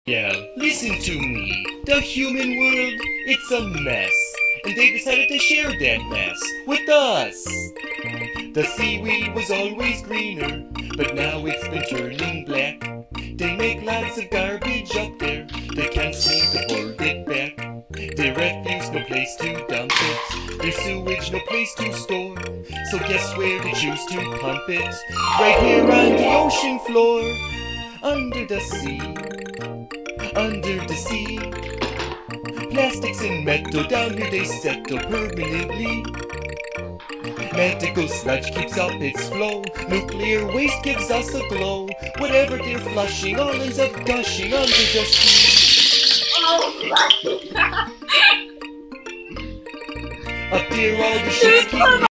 Yeah, listen to me. The human world, it's a mess. And they decided to share that mess with us. The seaweed was always greener, but now it's been turning black. They make lots of garbage up there, they can't seem to hold it back. Their refuse, no place to dump it. Their sewage, no place to store. So guess where they choose to pump it? Right here on the ocean floor. Under the sea. Under the sea. Plastics and metal down here, they settle permanently. Medical sludge keeps up its flow. Nuclear waste gives us a glow. Whatever they're flushing all ends up gushing under the sea. Oh my God. Up there all the ships keep